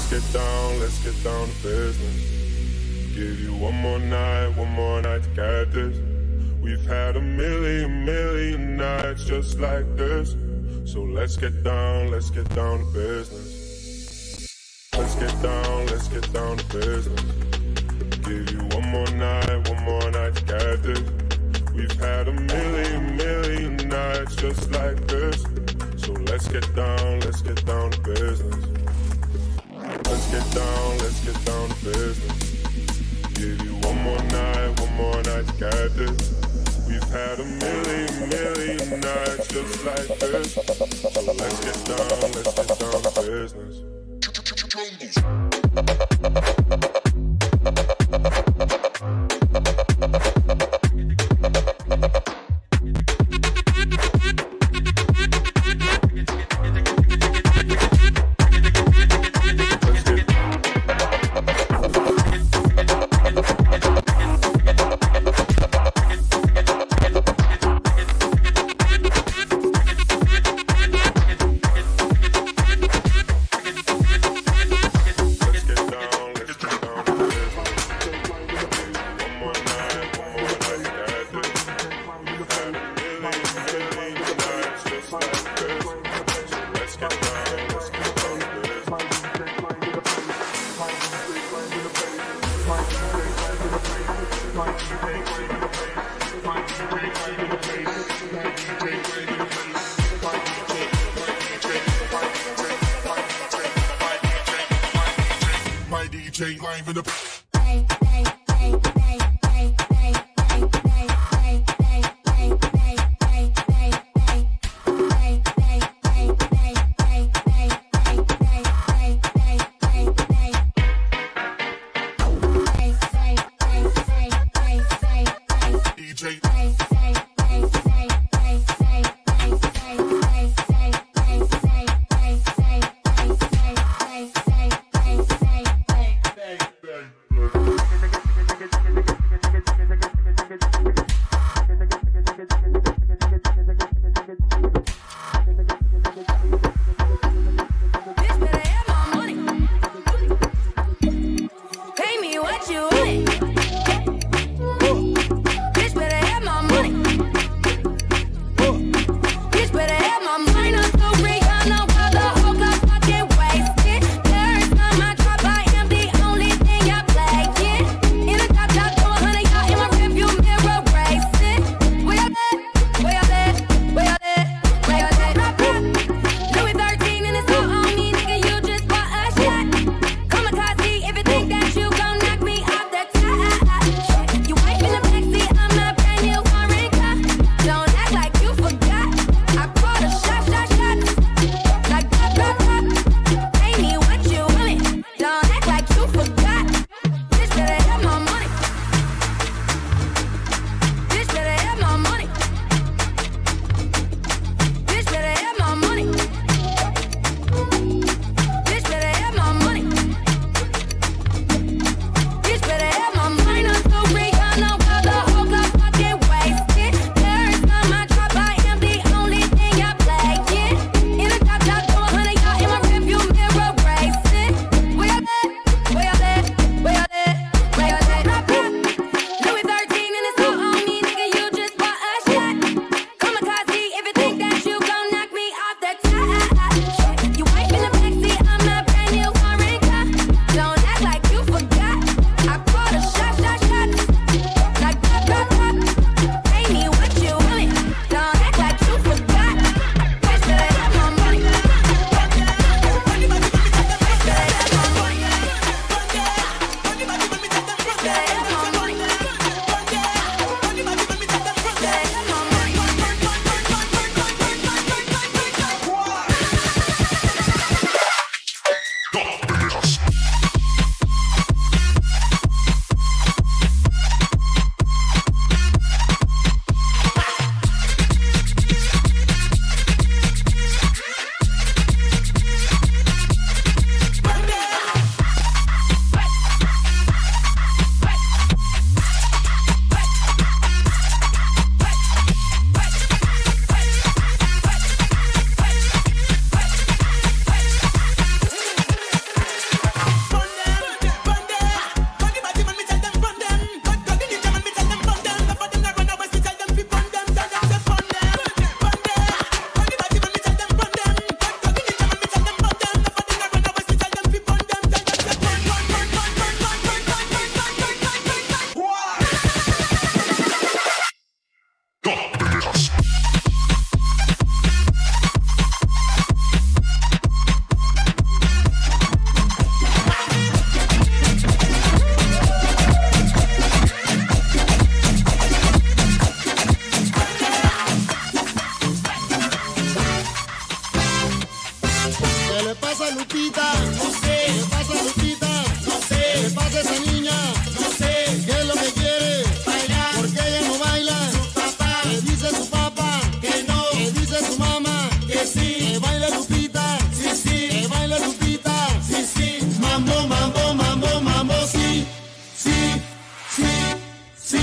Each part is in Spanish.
let's get down to business. Give you one more night to get this. We've had a million nights just like this. So let's get down to business. Let's get down to business. Give you one more night to get this. We've had a million nights just like this. So let's get down to business. Let's get down to business. Give you one more night to get this. We've had a million nights just like this. So let's get down to business. DJ live in the DJ. Lupita? No sé. ¿Qué le pasa a Lupita? No sé. ¿Qué le pasa a esa niña? No sé. ¿Qué es lo que quiere? Bailar. ¿Por qué ella no baila? Su papá. ¿Qué dice su papá? Que no. ¿Qué dice su mamá? Que sí. Que baile Lupita. Sí, sí. Que baile Lupita. Sí, sí. Mambo, mambo, mambo, mambo. Sí, sí, sí, sí.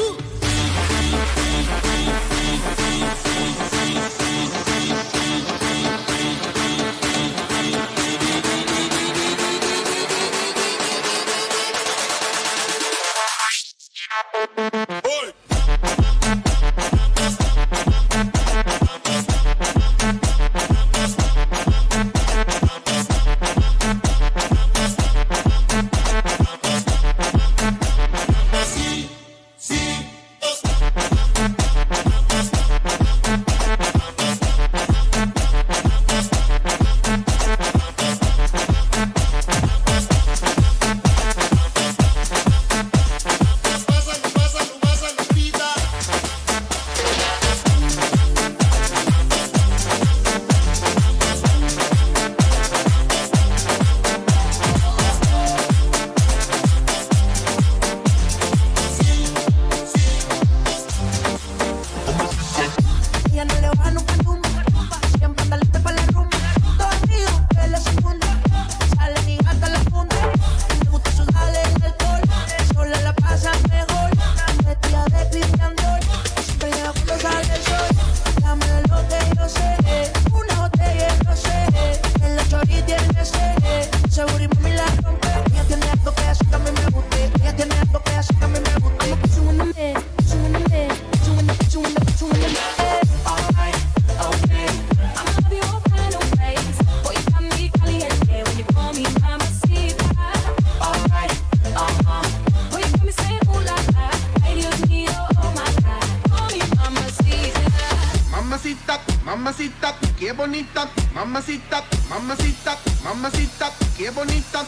Mamacita, qué bonita, mamacita, mamacita, mamacita, qué bonita.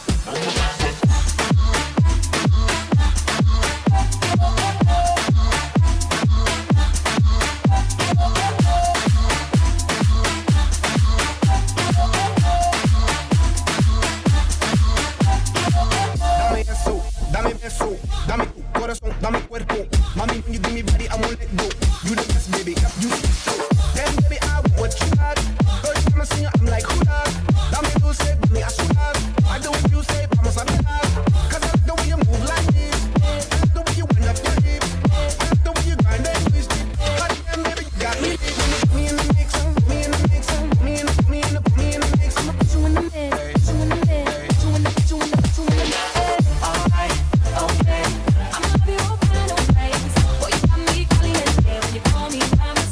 Dame eso, dame tu corazón, dame cuerpo. Mami, when you give me body, I won't let go. You the best, baby, yep, you so. Damn, baby, I want what you got. First time I see you, I'm like, who that? Dame dulce, dame azúcar. I do what you say, vamos a bailar. Cause I like the way you move like this. I like the way you wind up your hips. I like the way you grind and twist it. God damn, baby, you got me. Put me in the mix, put me in the mix, put me in the mix. I'ma put you in the mix, put you in the mix, put you in the mix, put you in the mix, put you in the mix. Okay, I'ma love you all kind of ways. Boy, you got me caliente when you call me mama.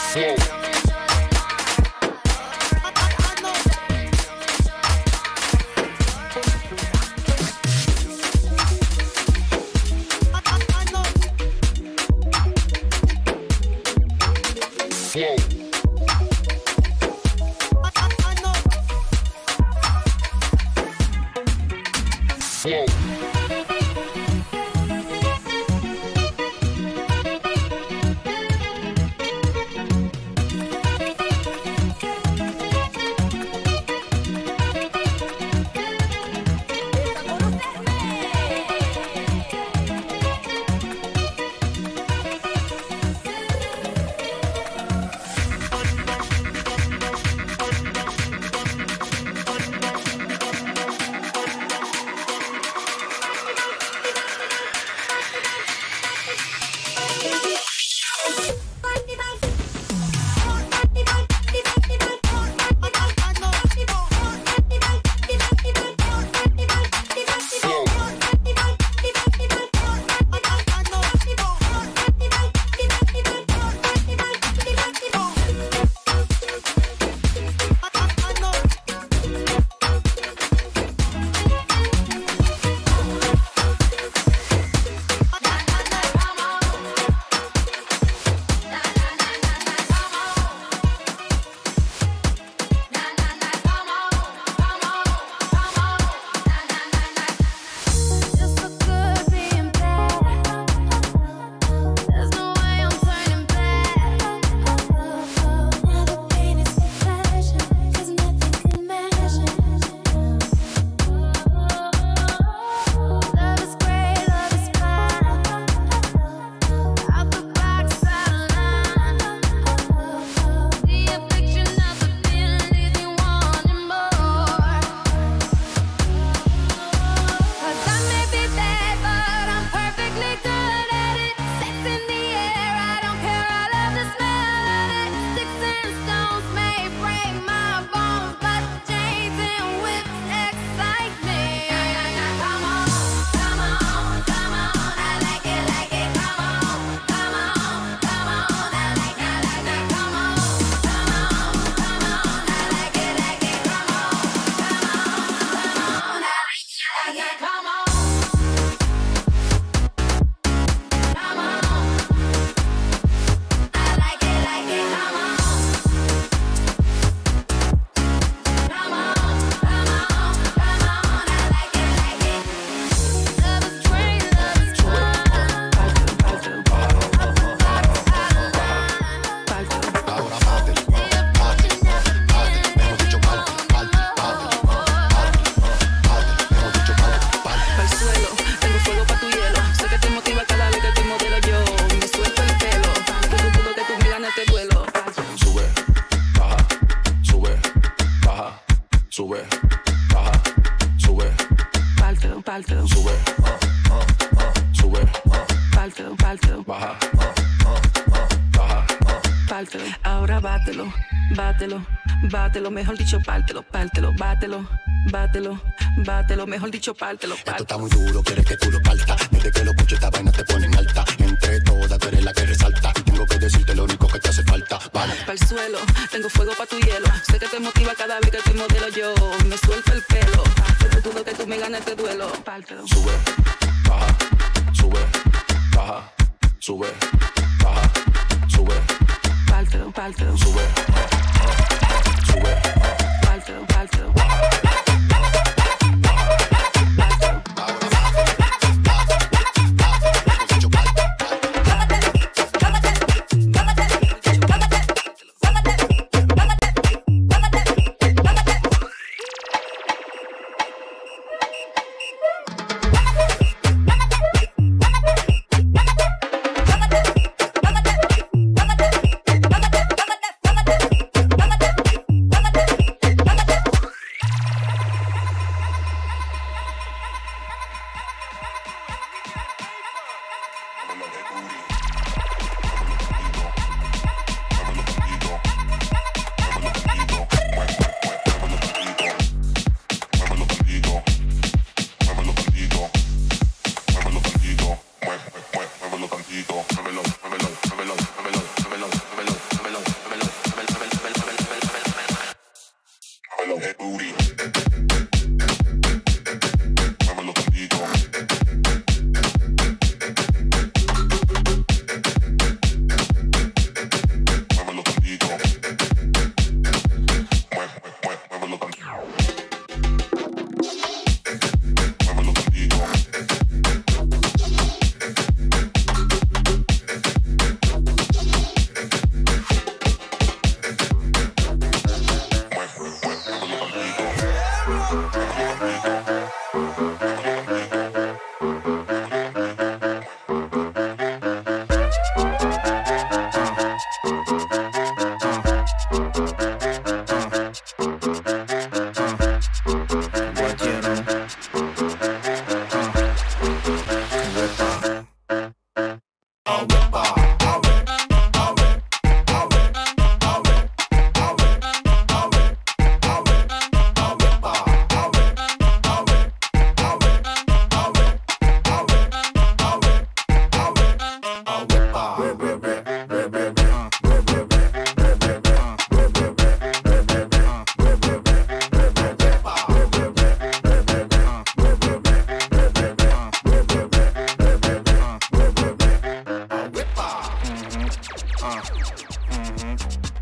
Ahora bátelo, bátelo, bátelo, mejor dicho, pártelo, pártelo, bátelo, bátelo, bátelo, mejor dicho, pártelo, pártelo. Esto está muy duro, quieres que tú lo partas. Desde que lo escucho esta vaina te ponen alta. Entre todas tú eres la que resalta. Y tengo que decirte lo único que te hace falta. Vale. Pa'l suelo, tengo fuego pa' tu hielo. Sé que te motiva cada vez que te modelo yo. Me suelto el pelo, pero dudo que tú me ganes este duelo. Pártelo. Sube, baja, sube, baja, sube, baja, sube. Pártelo, pártelo. Sube, sube, pártelo, pártelo.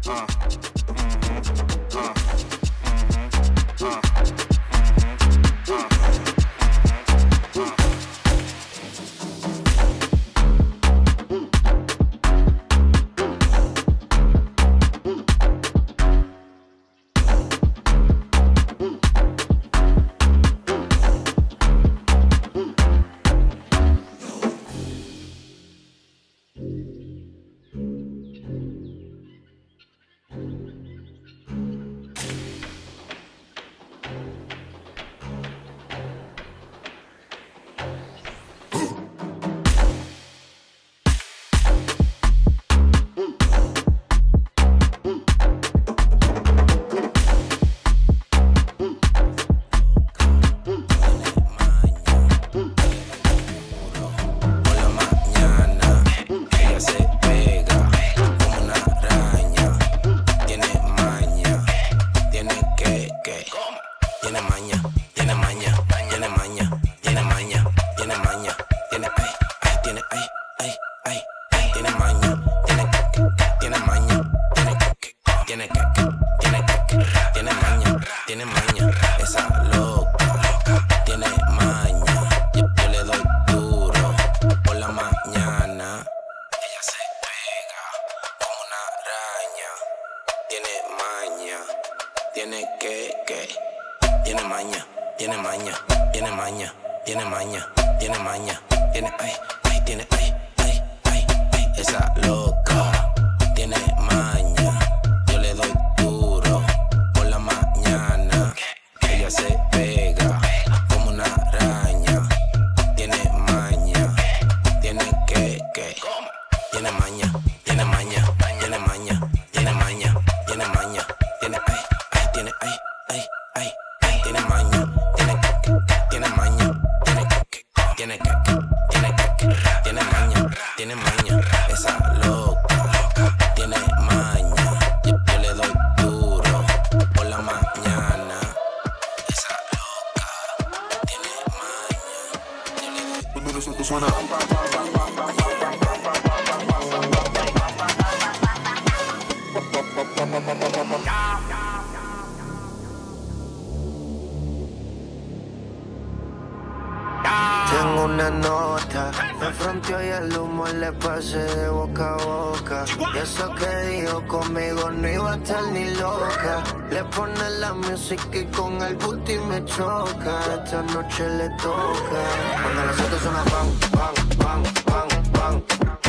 Tengo una nota, me fronteó y el humo le pasé de boca a boca. Y eso que dijo conmigo no iba a estar ni loca. Le pone la música y con el booty me choca. Esta noche le toca. Cuando las otras suenan pam, pam, pam, pam, pam.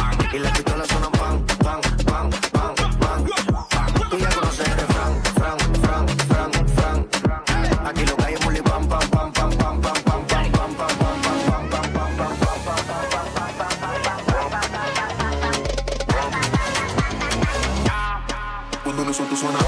Y las pistolas suenan pam, pam, pam, pam, pam. Tú ya conoces el refrán, fran, fran, fran, fran. Aquí lo que hay es muli pam, pam, pam, pam, pam, pam, pam, pam, pam, pam, pam. Cuando nosotros suena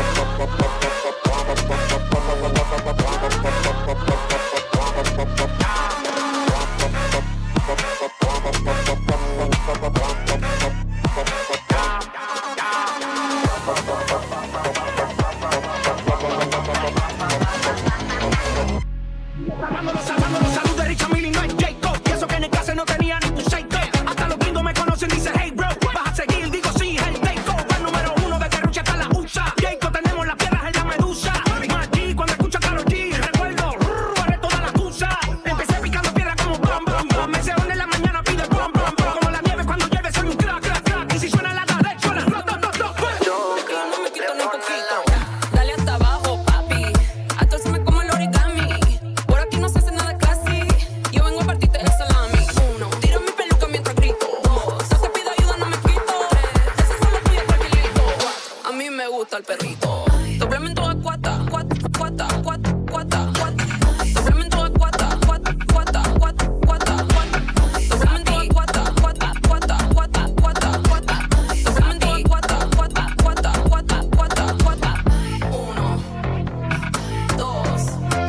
Salvando los salud de Richard Mille, no es Jacob. Y eso que en el clase no tenía ni un shake. Hasta los gringos me conocen, dice hey bro. Vas a seguir, digo sí, es el takeover. El número uno de Carrucha hasta la USA. Jacob, tenemos las piedras en la medusa. Maggi, cuando escucho a Karol G, recuerdo, borré toda la excusa. Empecé picando piedra como bam, bam, bam. Me en la mañana pide bam, bam, bam. Como la nieve cuando llueve soy un crack, crack, crack. Y si suena la derecha, suena rock, rock, rock, rock. No me quito ni un poquito. Dale hasta abajo, papi. Hasta se me como el origami. Por aquí no se hace nada classy. Yo vengo a partirte el salami. 1, tiro mi peluca mientras grito. 2, no te pido ayuda, no me quito. 3, ese solo tuyo tranquilito. 4, a mí me gusta el perrito. Doblemente a cuata, cuata, cuata, cuata, cuata, cuata. Doblemente a cuata, cuata, cuata, cuata, cuata, cuata. Doblemente a cuata, cuata, cuata, cuata, cuata, cuata. Doblemente a cuata, cuata, cuata, cuata, cuata, cuata. 1, 2,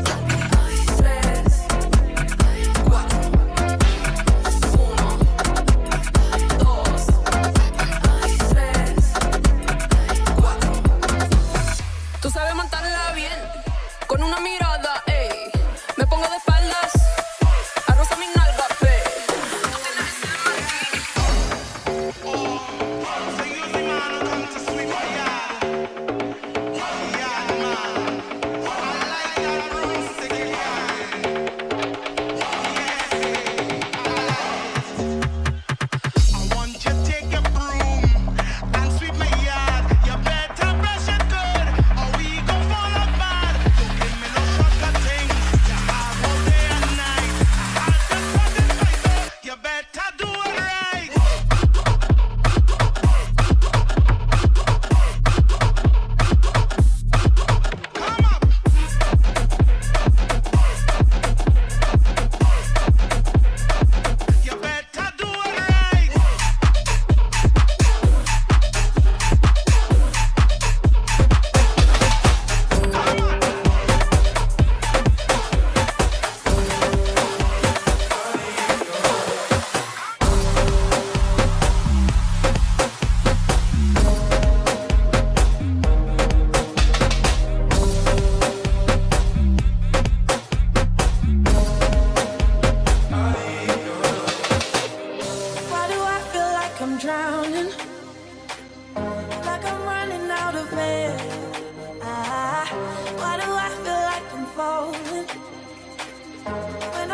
3, 4. 1, 2, 3, 4. Tú sabes montarla bien. Con un amigo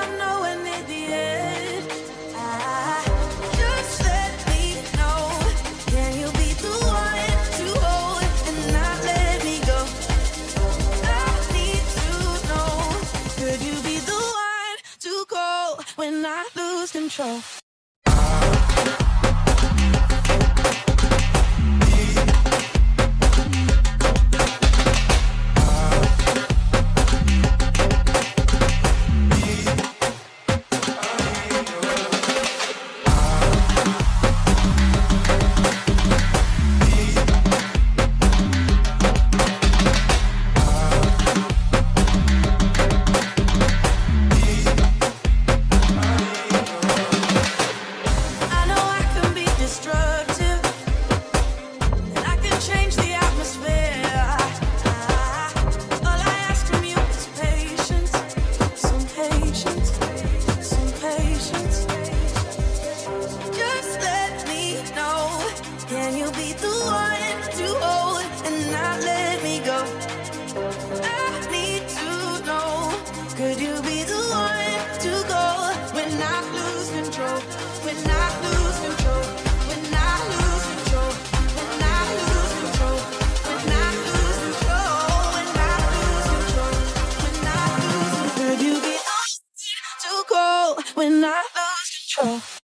don't know when at the end. Just let me know. Can you be the one to hold and not let me go? I need to know. Could you be the one to go when I lose control? Can you be the one to hold and not let me go? I need to know. Could you be the one to go when I lose control? When I lose control? When I lose control? When I lose control? When I lose control? When I lose control? When I lose control? Could you be the one to go when I lose control?